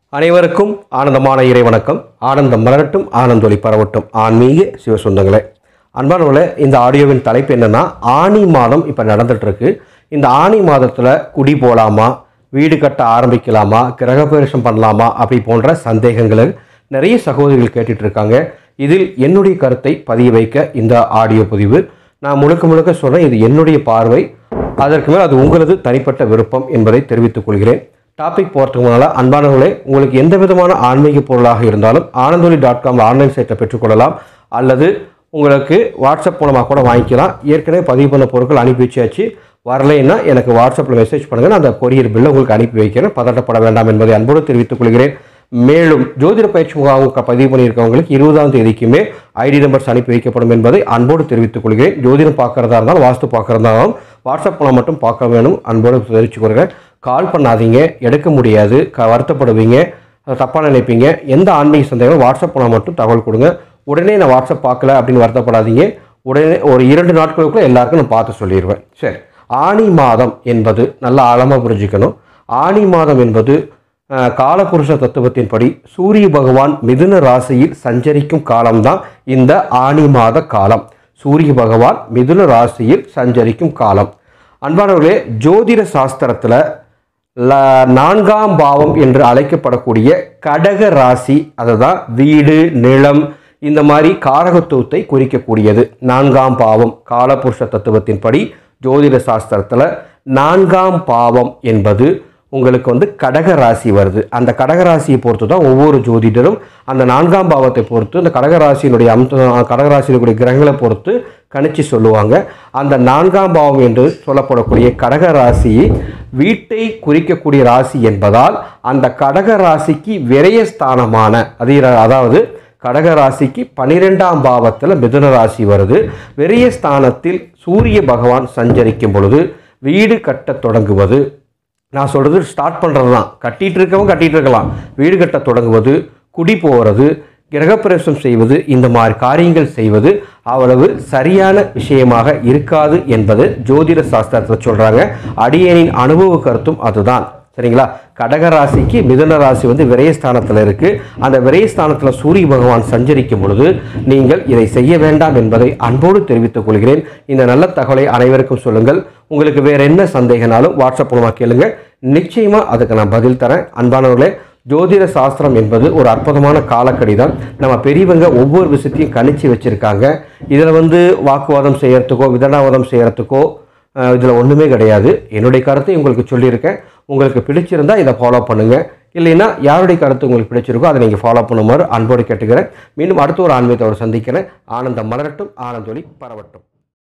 அனைவருக்கும் ஆனந்தமான இறை வணக்கம். ஆனந்தம் மலரட்டும், ஆனந்தொலி பரவட்டும். ஆன்மீக சிவசொந்தங்களே, அன்பானவர்களே, இந்த ஆடியோவின் தலைப்பு என்னன்னா, ஆனி மாதம் இப்போ நடந்துட்டு இருக்கு. இந்த ஆனி மாதத்தில் குடி போகலாமா, வீடு கட்ட ஆரம்பிக்கலாமா, கிரகப்பிரவேசம் பண்ணலாமா அப்படி போன்ற சந்தேகங்களை நிறைய சகோதரிகள் கேட்டுட்டு இருக்காங்க. இதில் என்னுடைய கருத்தை பதிய வைக்க இந்த ஆடியோ பதிவு. நான் முழுக்க சொல்கிறேன், இது என்னுடைய பார்வை, அதற்கு மேல் அது உங்களது தனிப்பட்ட விருப்பம் என்பதை தெரிவித்துக் கொள்கிறேன். டாபிக் போகிறதுக்கு முன்னால் அன்பானவர்களே, உங்களுக்கு எந்த விதமான ஆன்மீக பொருளாக இருந்தாலும் ஆனந்தொலி.com ஆன்லைன் சைட்டை பெற்றுக்கொள்ளலாம், அல்லது உங்களுக்கு வாட்ஸ்அப் மூலமாக கூட வாங்கிக்கலாம். ஏற்கனவே பதிவு பண்ண பொருட்கள் அனுப்பி வச்சாச்சு. வரலைன்னா எனக்கு வாட்ஸ்அப்பில் மெசேஜ் பண்ணுங்கள், நான் அந்த கொரியர் பில்லை உங்களுக்கு அனுப்பி வைக்கிறேன். பதட்டப்பட வேண்டாம் என்பதை அன்போடு தெரிவித்துக் கொள்கிறேன். மேலும் ஜோதிட பயிற்சி முகாமுக்கு பதிவு பண்ணியிருக்கவங்களுக்கு 20ஆம் தேதிக்குமே ஐடி நம்பர்ஸ் அனுப்பி வைக்கப்படும் என்பதை அன்போடு தெரிவித்துக் கொள்கிறேன். ஜோதிடம் பார்க்குறதா இருந்தாலும் வாஸ்து பார்க்குறதா இருந்தாலும் வாட்ஸ்அப் மூலம் மட்டும் பார்க்க வேணும், அன்போடு தெரிவித்துக் கொள்கிறேன். கால் பண்ணாதீங்க, எடுக்க முடியாது, வருத்தப்படுவீங்க, தப்பாக நினைப்பீங்க. எந்த ஆன்மீக சந்தேகம் வாட்ஸ்அப் மூலம் மட்டும் தகவல் கொடுங்க. உடனே நான் வாட்ஸ்அப் பார்க்கல அப்படின்னு வருத்தப்படாதீங்க. உடனே ஒரு 2 நாட்களுக்குள்ள எல்லாருக்கும் நான் பார்த்து சொல்லிடுவேன். சரி, ஆனி மாதம் என்பது நல்லா ஆழமாக புரிஞ்சுக்கணும். ஆனி மாதம் என்பது காலபுருஷ தத்துவத்தின்படி சூரிய பகவான் மிதுன ராசியில் சஞ்சரிக்கும் காலம்தான் இந்த ஆனி மாத காலம். சூரிய பகவான் மிதுன ராசியில் சஞ்சரிக்கும் காலம். அன்பானவர்களே, ஜோதிட சாஸ்திரத்தில் 4ஆம் பாவம் என்று அழைக்கப்படக்கூடிய கடக ராசி, அதுதான் வீடு, நிலம், இந்த மாதிரி காரகத்துவத்தை குறிக்கக்கூடியது 4ஆம் பாவம். காலபுருஷ தத்துவத்தின்படி ஜோதிட சாஸ்திரத்தில் 4ஆம் பாவம் என்பது உங்களுக்கு கடக ராசி வருது. அந்த கடக ராசியை பொறுத்து தான் ஒவ்வொரு ஜோதிடரும் அந்த 4ஆம் பாவத்தை பொறுத்து அந்த கடகராசியினுடைய கடகராசியினுடைய கிரகங்களை பொறுத்து கணிச்சு சொல்லுவாங்க. அந்த 4ஆம் பாவம் என்று சொல்லப்படக்கூடிய கடக ராசி வீட்டை குறிக்கக்கூடிய ராசி என்பதால் அந்த கடக ராசிக்கு விரயஸ்தானமான அதாவது கடக ராசிக்கு 12ஆம் பாவத்தில் மிதுன ராசி வருது. விரயஸ்தானத்தில் சூரிய பகவான் சஞ்சரிக்கும் பொழுது வீடு கட்ட தொடங்குவது, நான் சொல்கிறது ஸ்டார்ட் பண்ணுறது தான், கட்டிகிட்டு இருக்கவங்க கட்டிகிட்டு இருக்கலாம், வீடு கட்ட தொடங்குவது, குடி போகிறது, கிரகப்பிரவேசம் செய்வது, இந்த மாதிரி காரியங்கள் செய்வது அவ்வளவு சரியான விஷயமாக இருக்காது என்பது ஜோதிட சாஸ்திரத்தில் சொல்கிறாங்க. அடியேனின் அனுபவ கருத்தும் அதுதான். சரிங்களா? கடகராசிக்கு மிதுன ராசி விரயஸ்தானத்தில் இருக்குது. அந்த விரயஸ்தானத்தில் சூரிய பகவான் சஞ்சரிக்கும் பொழுது நீங்கள் இதை செய்ய வேண்டாம் என்பதை அன்போடு தெரிவித்துக் கொள்கிறேன். இந்த நல்ல தகவலை அனைவருக்கும் சொல்லுங்கள். உங்களுக்கு வேறு என்ன சந்தேகனாலும் வாட்ஸ்அப் மூலமாக கேளுங்க, நிச்சயமாக அதுக்கு நான் பதில் தரேன். அன்பானவர்களே, ஜோதிட சாஸ்திரம் என்பது ஒரு அற்புதமான காலக்கடி தான். நம்ம பெரியவங்க ஒவ்வொரு விஷயத்தையும் கணிச்சு வச்சுருக்காங்க. இதில் வாக்குவாதம் செய்கிறதுக்கோ விதண்டாவாதம் செய்கிறதுக்கோ இதில் ஒன்றுமே கிடையாது. என்னுடைய கருத்தை உங்களுக்கு சொல்லியிருக்கேன். உங்களுக்கு பிடிச்சிருந்தால் இதை ஃபாலோ பண்ணுங்கள், இல்லைன்னா யாருடைய கருத்து உங்களுக்கு பிடிச்சிருக்கோ அதை நீங்கள் ஃபாலோ பண்ணுமாறு அன்போடு கேட்டுக்கிறேன். மீண்டும் அடுத்த ஒரு ஆன்மீகத்தோடு சந்திக்கிறேன். ஆனந்தம் மலரட்டும், ஆனந்தொலி பரவட்டும்.